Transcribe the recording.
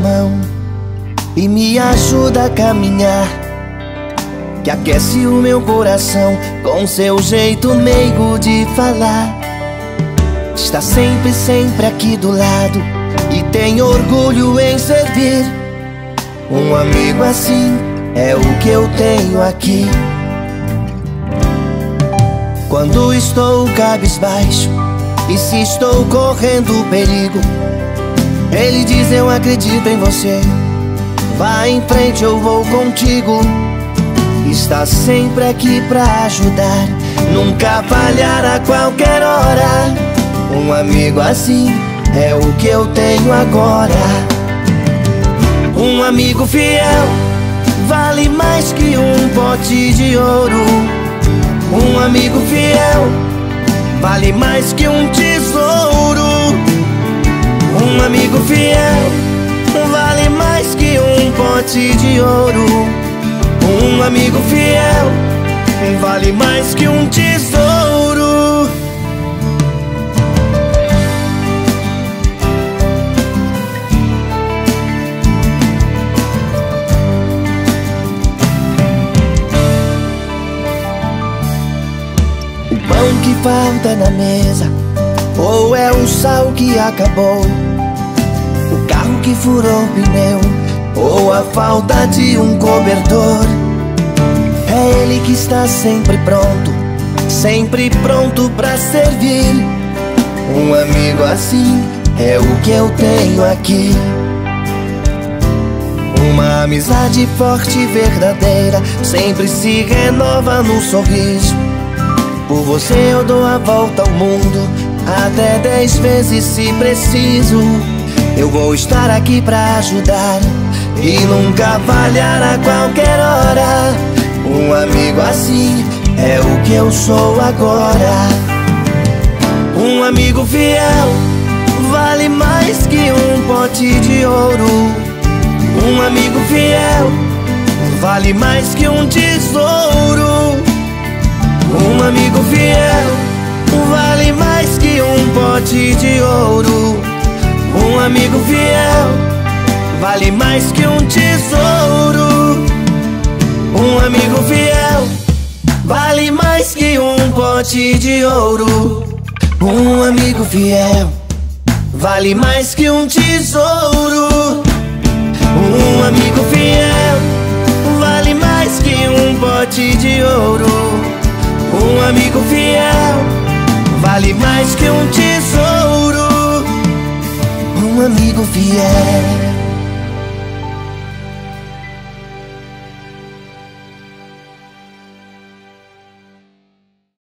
mão e me ajuda a caminhar, que aquece o meu coração com seu jeito meigo de falar. Está sempre, sempre aqui do lado e tem orgulho em servir. Um amigo assim é o que eu tenho aqui. Quando estou cabisbaixo e se estou correndo perigo, ele diz: eu acredito em você, vá em frente, eu vou contigo. Está sempre aqui pra ajudar, nunca falhar a qualquer hora. Um amigo assim é o que eu tenho agora. Um amigo fiel vale mais que um pote de ouro. Um amigo fiel vale mais que um tesouro. Um amigo fiel vale mais que um pote de ouro. Um amigo fiel vale mais que um tesouro. O pão que falta na mesa, ou é o sal que acabou, o carro que furou o pneu, ou a falta de um cobertor. É ele que está sempre pronto pra servir. Um amigo assim é o que eu tenho aqui. Uma amizade forte e verdadeira sempre se renova num sorriso. Por você eu dou a volta ao mundo, até 10 vezes se preciso. Eu vou estar aqui pra ajudar e nunca falhar a qualquer hora. Um amigo assim é o que eu sou agora. Um amigo fiel vale mais que um pote de ouro. Um amigo fiel vale mais que um tesouro. Um amigo fiel vale mais que um pote de ouro. Um amigo fiel vale mais que um tesouro. Um amigo fiel vale mais que um pote de ouro. Um amigo fiel vale mais que um tesouro. Um amigo fiel vale mais que um pote de ouro. Um amigo fiel vale mais que um tesouro. Um amigo fiel.